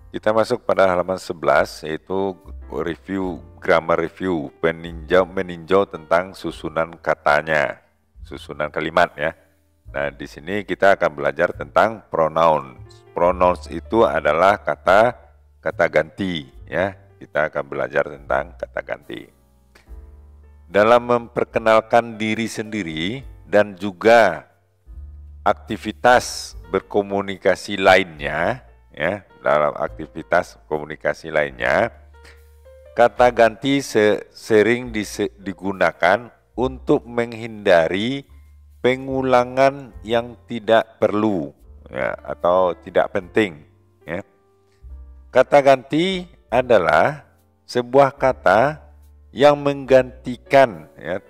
Kita masuk pada halaman 11, yaitu grammar review, meninjau tentang susunan katanya, susunan kalimat ya. Nah, di sini kita akan belajar tentang pronouns. Pronouns itu adalah kata ganti ya. Kita akan belajar tentang kata ganti. Dalam memperkenalkan diri sendiri dan juga aktivitas berkomunikasi lainnya ya, dalam aktivitas komunikasi lainnya, kata ganti sering digunakan untuk menghindari pengulangan yang tidak perlu ya, atau tidak penting ya. Kata ganti adalah sebuah kata yang menggantikan ya,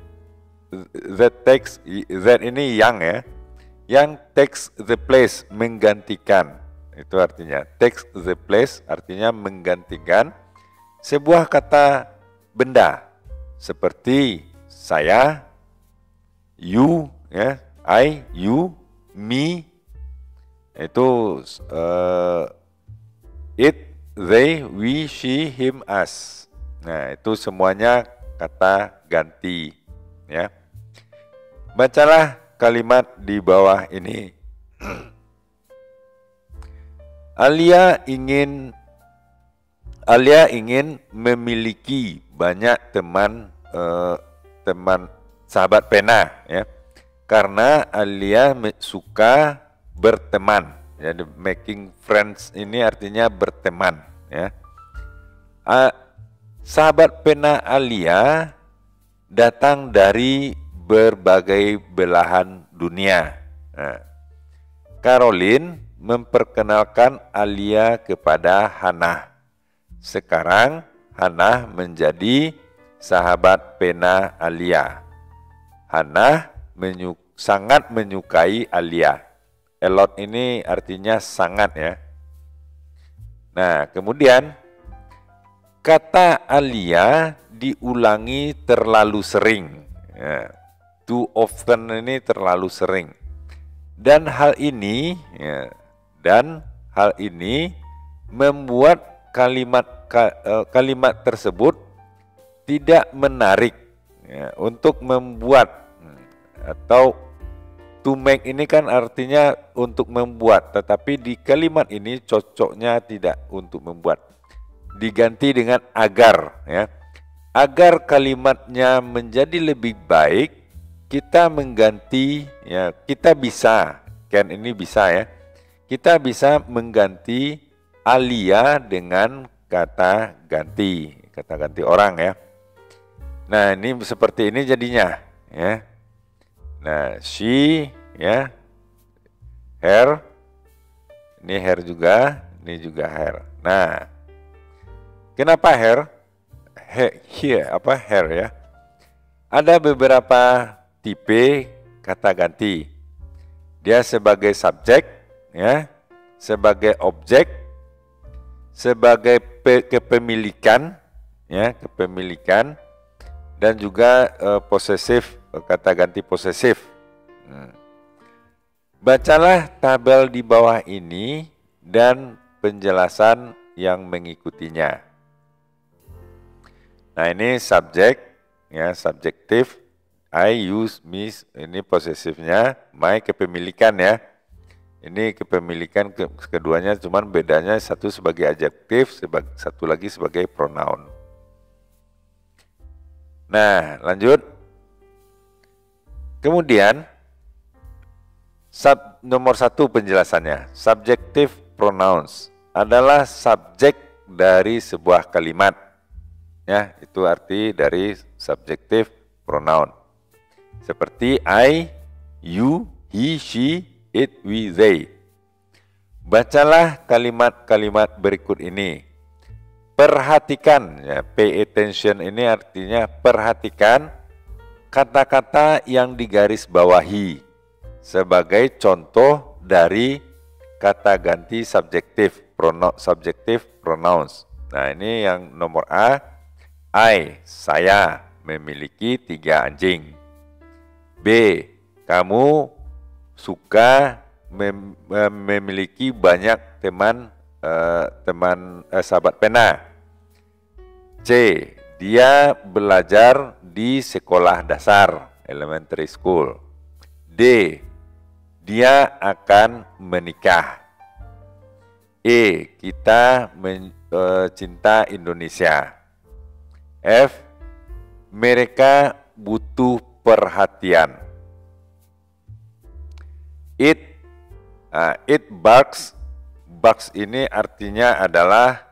that ini yang takes the place, menggantikan. Itu artinya takes the place, artinya menggantikan sebuah kata benda seperti saya, you, ya, I, you, me, itu it, they, we, she, him, us. Nah, itu semuanya kata ganti, ya. Bacalah kalimat di bawah ini. Alia ingin memiliki banyak teman sahabat pena ya. Karena Alia suka berteman. Jadi making friends ini artinya berteman ya. Sahabat pena Alia datang dari berbagai belahan dunia. Nah, Caroline memperkenalkan Alia kepada Hannah. Sekarang Hannah menjadi sahabat pena Alia. Hannah sangat menyukai Alia. A lot ini artinya sangat ya. Nah, kemudian kata Alia diulangi terlalu sering. Ya, too often ini terlalu sering. Dan hal ini membuat kalimat tersebut tidak menarik ya, untuk membuat, atau to make ini kan artinya untuk membuat, tetapi di kalimat ini cocoknya tidak untuk membuat, diganti dengan agar ya. Agar kalimatnya menjadi lebih baik, kita mengganti ya, kita bisa, can ini bisa ya, kita bisa mengganti Alia dengan kata ganti orang ya. Nah, ini seperti ini jadinya ya. Nah, she ya, her, ini her juga, ini juga her. Nah, kenapa her? Her ya. Ada beberapa tipe kata ganti. Dia sebagai subjek ya, sebagai objek, sebagai kepemilikan ya, kepemilikan, dan juga posesif, kata ganti posesif. Bacalah tabel di bawah ini dan penjelasan yang mengikutinya. Nah, ini subjek ya, subjektif. I, you, me, ini posesifnya, my kepemilikan ya. Ini kepemilikan keduanya, cuman bedanya satu sebagai adjektif, satu lagi sebagai pronoun. Nah, lanjut. Kemudian nomor 1 penjelasannya, subjective pronouns adalah subjek dari sebuah kalimat. Ya, itu arti dari subjective pronoun. Seperti I, you, he, she, it, we, they. Bacalah kalimat-kalimat berikut ini. Perhatikan, ya, pay attention ini artinya perhatikan kata-kata yang digaris bawahi sebagai contoh dari kata ganti subjektif pronouns. Nah, ini yang nomor A. Saya memiliki 3 anjing. B. Kamu suka memiliki banyak teman sahabat pena. C. Dia belajar di sekolah dasar, elementary school. D. Dia akan menikah. E. Kita cinta Indonesia. F. Mereka butuh perhatian. It barks. Barks ini artinya adalah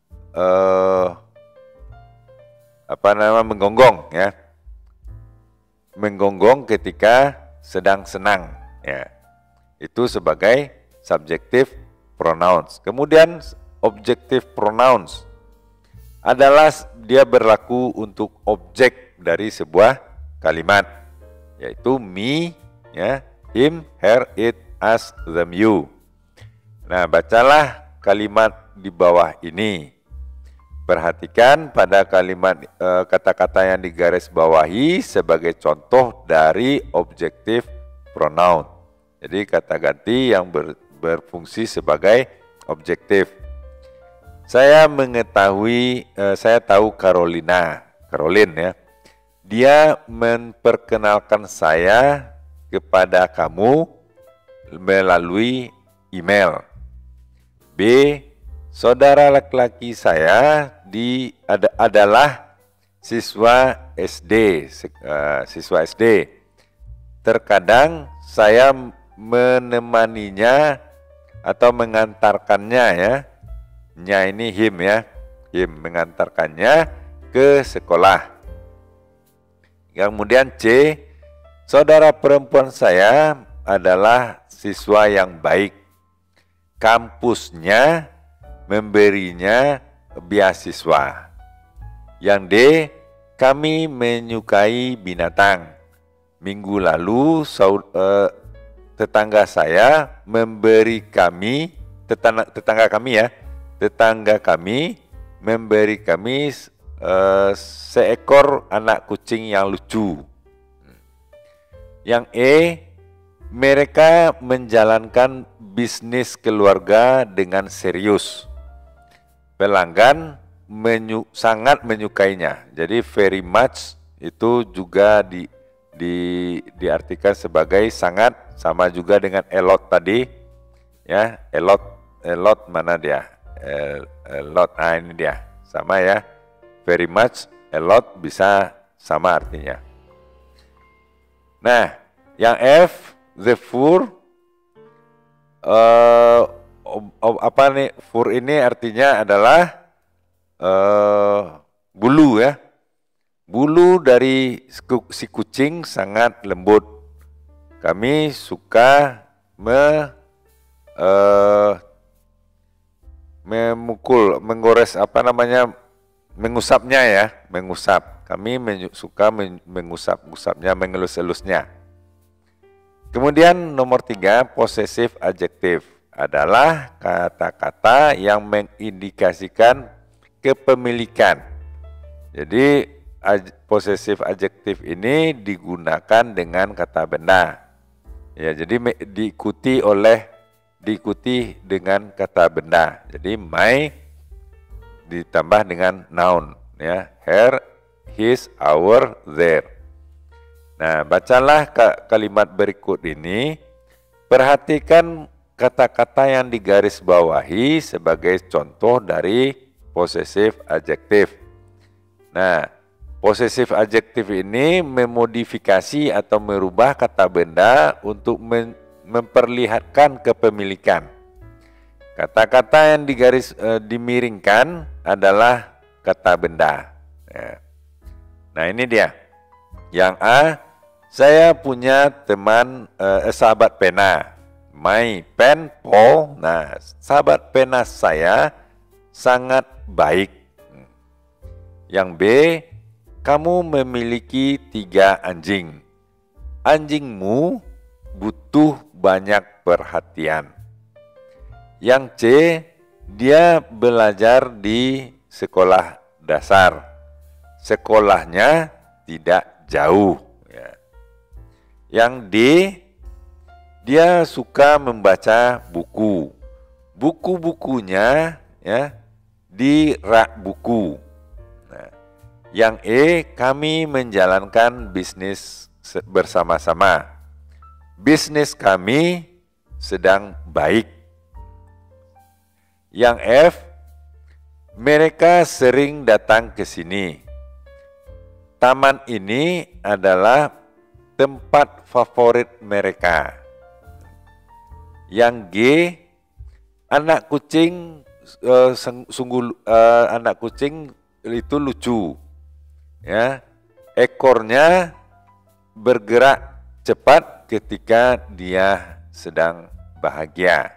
menggonggong ya. Menggonggong ketika sedang senang ya. Itu sebagai subjective pronouns. Kemudian objective pronouns adalah dia berlaku untuk objek dari sebuah kalimat, yaitu me ya, him, her, it, us, them, you. Nah, bacalah kalimat di bawah ini. Perhatikan pada kalimat kata-kata yang digaris bawahi sebagai contoh dari objective pronoun. Jadi kata ganti yang berfungsi sebagai objektif. Saya mengetahui, saya tahu Caroline ya. Dia memperkenalkan saya kepada kamu melalui email. B. Saudara laki-laki saya adalah siswa SD. Terkadang saya menemaninya atau mengantarkannya ya. Nya ini him ya. Him mengantarkannya ke sekolah. Kemudian C. Saudara perempuan saya adalah siswa yang baik. Kampusnya memberinya beasiswa. Yang D. Kami menyukai binatang. Minggu lalu tetangga saya memberi kami, tetangga kami memberi kami seekor anak kucing yang lucu. Yang E. Mereka menjalankan bisnis keluarga dengan serius. Pelanggan sangat menyukainya. Jadi very much itu juga diartikan sebagai sangat, sama juga dengan a lot tadi. Ya, a lot mana dia? A lot, ini dia. Sama ya. Very much, a lot bisa sama artinya. Nah, yang F, the fur, fur ini artinya adalah bulu ya. Bulu dari si kucing sangat lembut. Kami suka memukul, menggores mengusapnya ya, mengusap. Kami suka mengusap-usapnya, mengelus-elusnya. Kemudian nomor 3, possessive adjective adalah kata-kata yang mengindikasikan kepemilikan. Jadi possessive adjective ini digunakan dengan kata benda. Ya, jadi diikuti dengan kata benda. Jadi my ditambah dengan noun ya, her, his, our, their. Nah, bacalah kalimat berikut ini. Perhatikan kata-kata yang digaris bawahi sebagai contoh dari possessive adjective. Nah, possessive adjective ini memodifikasi atau merubah kata benda untuk memperlihatkan kepemilikan. Kata-kata yang dimiringkan adalah kata benda. Ya. Nah, ini dia. Yang A, saya punya teman sahabat pena. My pen Paul. Nah, sahabat pena saya sangat baik. Yang B, kamu memiliki 3 anjing. Anjingmu butuh banyak perhatian. Yang C, dia belajar di sekolah dasar. Sekolahnya tidak jauh. Ya. Yang D, dia suka membaca buku. buku-bukunya ya di rak buku. Nah, yang E, kami menjalankan bisnis bersama-sama. Bisnis kami sedang baik. Yang F, mereka sering datang ke sini. Taman ini adalah tempat favorit mereka. Yang G, anak kucing anak kucing itu lucu. Ya, ekornya bergerak cepat ketika dia sedang bahagia.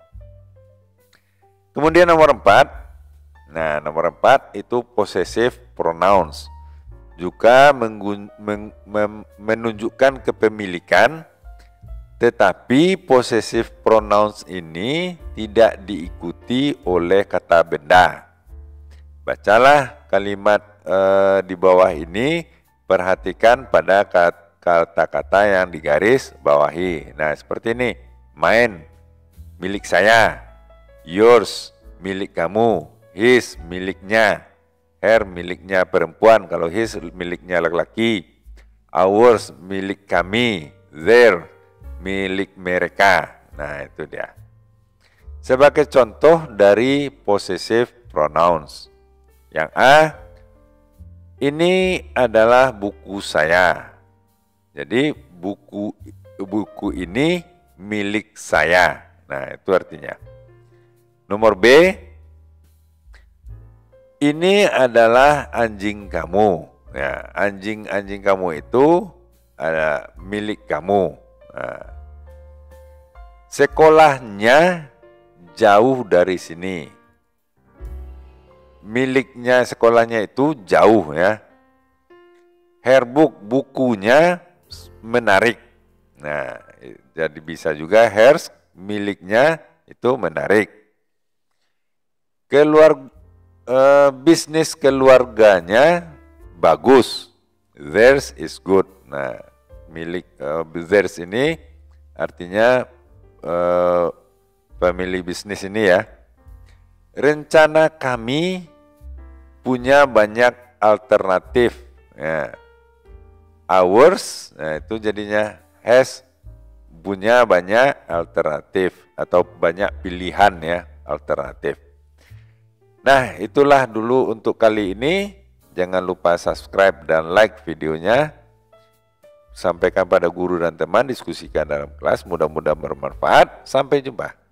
Kemudian nomor 4. Nah, nomor 4 itu possessive pronouns. Juga menunjukkan kepemilikan, tetapi possessive pronouns ini tidak diikuti oleh kata benda. Bacalah kalimat di bawah ini, perhatikan pada kata-kata yang digaris bawahi. Nah, seperti ini. Mine, milik saya. Yours, milik kamu. His, miliknya. Her, miliknya perempuan. Kalau his, miliknya laki-laki. Ours, milik kami. Their, milik mereka. Nah, itu dia. Sebagai contoh dari possessive pronouns. Yang A, ini adalah buku saya. Jadi buku ini milik saya. Nah, itu artinya. Nomor B, ini adalah anjing kamu. Ya, anjing kamu itu ada milik kamu. Nah, sekolahnya jauh dari sini. Miliknya sekolahnya itu jauh ya. Her book, bukunya menarik. Nah, jadi bisa juga hers, miliknya itu menarik. Bisnis keluarganya bagus. Theirs is good. Nah, milik theirs ini artinya family bisnis ini ya. Rencana kami punya banyak alternatif. Ya. Ours, nah itu jadinya has, punya banyak alternatif atau banyak pilihan ya, alternatif. Nah, itulah dulu untuk kali ini. Jangan lupa subscribe dan like videonya. Sampaikan pada guru dan teman, diskusikan dalam kelas. Mudah-mudahan bermanfaat. Sampai jumpa.